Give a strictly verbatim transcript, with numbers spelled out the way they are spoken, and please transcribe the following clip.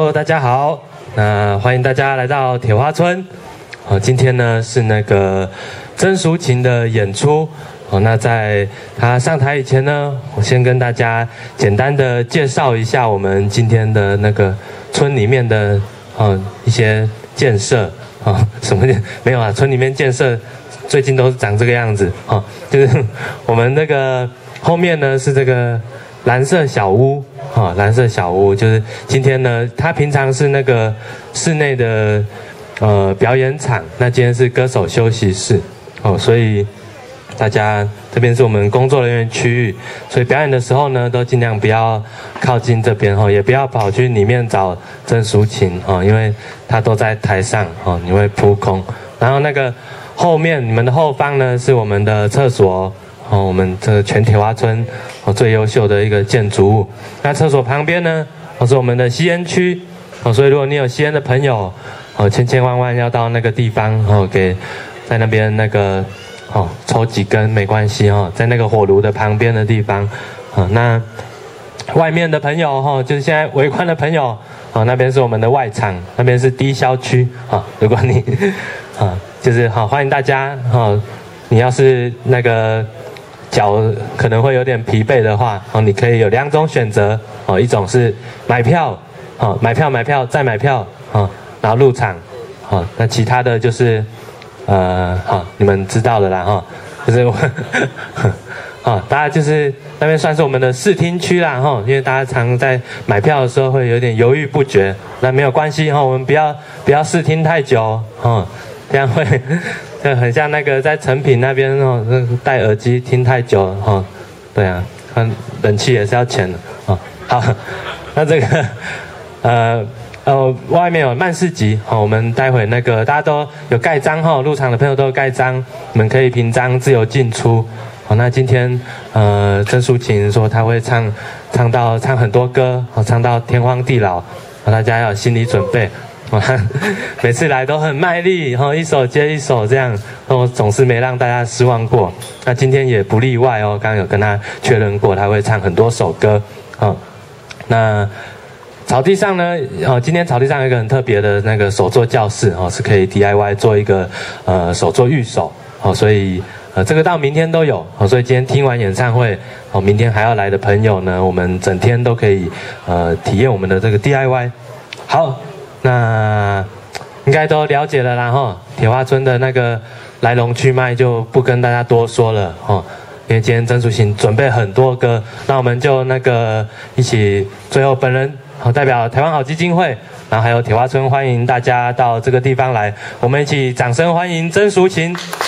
Hello， 大家好，那欢迎大家来到铁花村。哦，今天呢是那个曾淑琴的演出。哦，那在她上台以前呢，我先跟大家简单的介绍一下我们今天的那个村里面的哦一些建设啊、哦，什么没有啊？村里面建设最近都是长这个样子哦，就是我们那个后面呢是这个蓝色小屋。哦，蓝色小屋就是今天呢，它平常是那个室内的呃表演场，那今天是歌手休息室哦，所以大家这边是我们工作人员区域，所以表演的时候呢，都尽量不要靠近这边哦，也不要跑去里面找曾淑琴哦，因为她都在台上哦，你会扑空。然后那个后面你们的后方呢，是我们的厕所。哦，我们这个全铁花村哦最优秀的一个建筑物。那厕所旁边呢，哦是我们的吸烟区哦，所以如果你有吸烟的朋友哦，千千万万要到那个地方哦，给在那边那个哦抽几根没关系哦，在那个火炉的旁边的地方哦。那外面的朋友哈、哦，就是现在围观的朋友哦，那边是我们的外场，那边是低消区啊、哦。如果你啊、哦，就是好、哦、欢迎大家哦，你要是那个。脚可能会有点疲惫的话，哦，你可以有两种选择，哦，一种是买票，哦，买票买票再买票，哦，然后入场，哦，那其他的就是，呃，好、哦，你们知道的啦，哈、哦，就是我，哦，大家就是那边算是我们的视听区啦，哈、哦，因为大家常在买票的时候会有点犹豫不决，那没有关系哈、哦，我们不要不要视听太久，哦，这样会。就很像那个在成品那边哦，那戴耳机听太久哦，对啊，冷气也是要钱的哦。好，那这个呃呃外面有慢市集哦，我们待会那个大家都有盖章哈、哦，入场的朋友都有盖章，你们可以凭章自由进出。哦，那今天呃曾淑琴说她会唱唱到唱很多歌哦，唱到天荒地老，哦、大家要有心理准备。每次来都很卖力，然后一首接一首这样，然后总是没让大家失望过。那今天也不例外哦，刚刚有跟他确认过，他会唱很多首歌。哦，那草地上呢？哦，今天草地上有一个很特别的那个手作教室哦，是可以 D I Y 做一个呃手作御手哦，所以呃这个到明天都有哦，所以今天听完演唱会哦，明天还要来的朋友呢，我们整天都可以呃体验我们的这个 D I Y。好。那应该都了解了啦哈，铁花村的那个来龙去脉就不跟大家多说了哈，因为今天曾淑琴准备很多歌，那我们就那个一起，最后本人好代表台湾好基金会，然后还有铁花村欢迎大家到这个地方来，我们一起掌声欢迎曾淑琴。